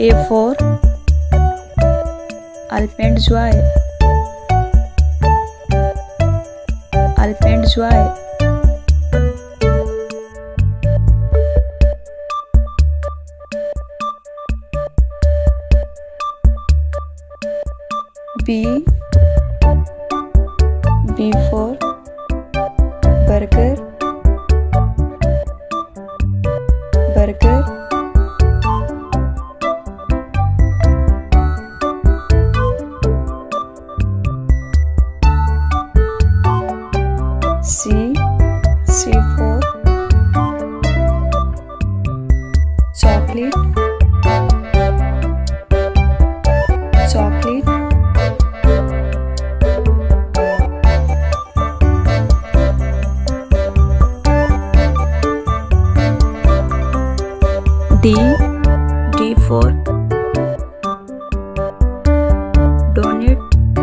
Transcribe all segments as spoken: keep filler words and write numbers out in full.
A for Elephant Joy. Elephant Joy. B. B for Burger. Burger. C. C for Chocolate. Chocolate. D. D for Donut.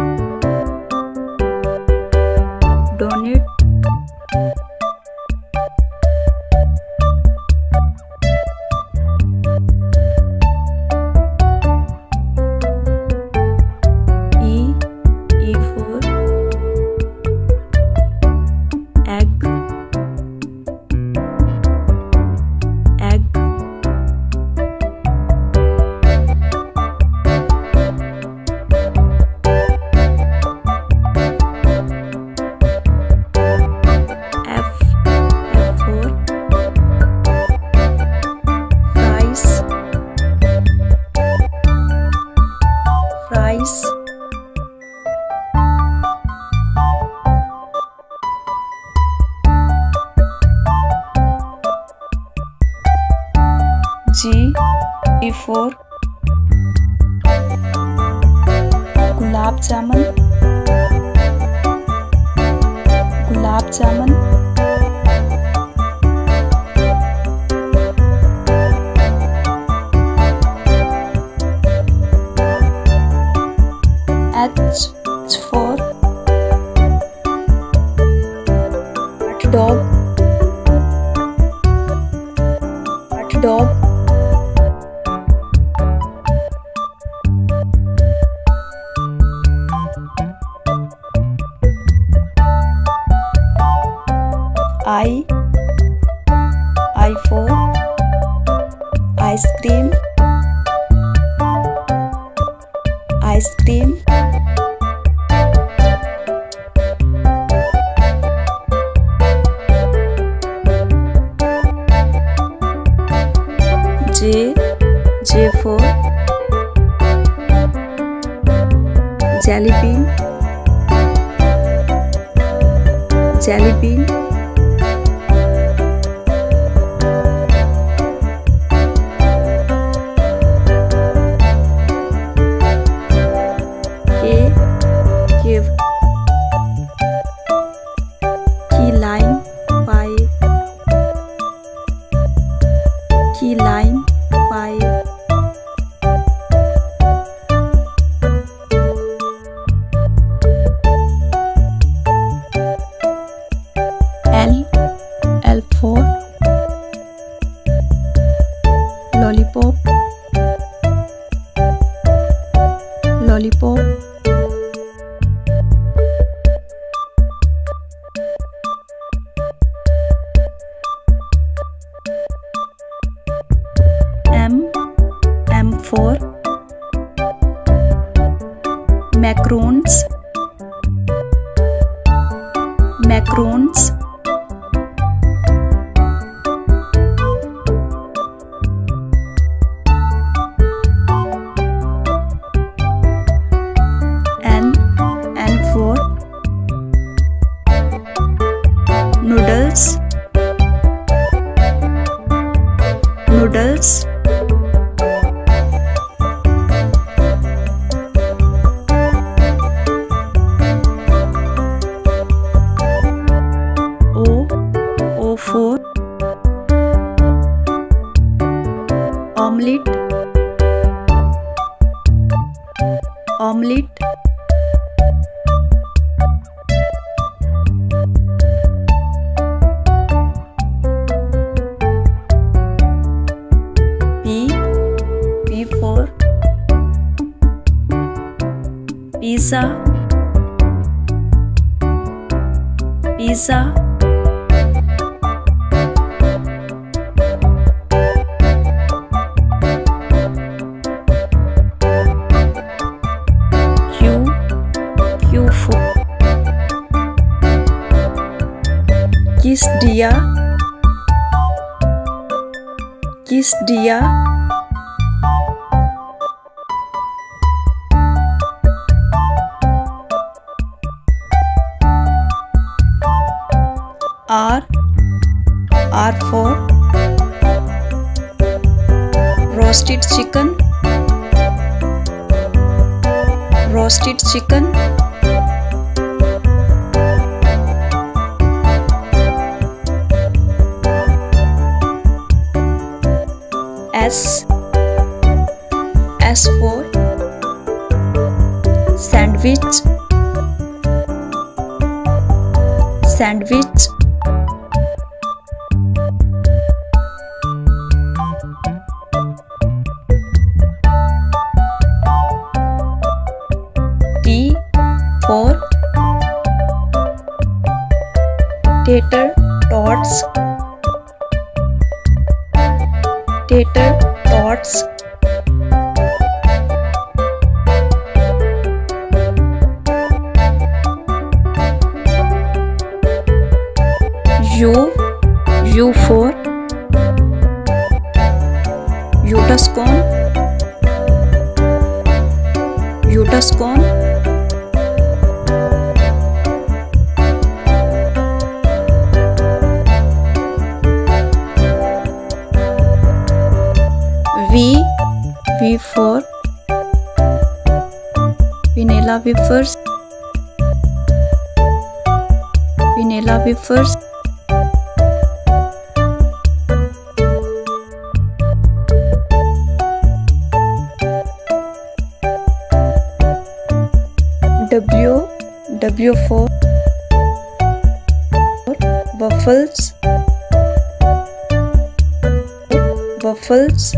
Donut. E. E for Egg. Egg. Fries. G. G for Gulab Jamun. Gulab Jamun. H. H for Hot dog. Hot dog. I. I for Ice cream. Ice cream. J. J for Jelly bean. Jelly bean. K. K. Key lime pie. Key lime pie. L. L for Lollipop. Lollipop. M. M for Macarons. Macarons. N. N for Noodles. Noodles. O. O for Omelette. Omelette. P. P for pizza, pizza, Q, Q for kiss दिया, kiss दिया, R, R for roasted chicken, roasted chicken, S, S for sandwich, sandwich, T for tater tots, tater tots, U, U for Utascon, Utascon, V, V for vanilla wafers, vanilla wafers, W, W for waffles, waffles,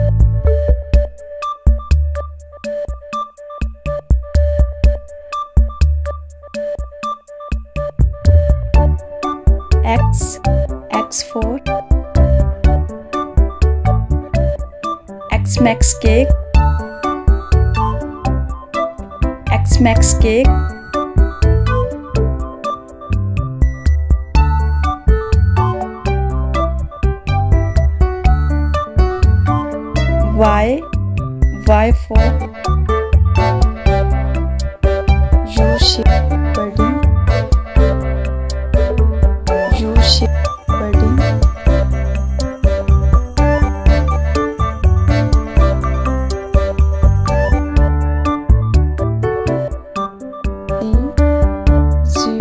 X, X for X-Max cake, X-Max cake, Y, Y for U-shaped pudding, U-shaped pudding, Z,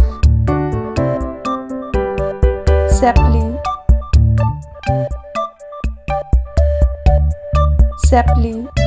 sapling, sapling,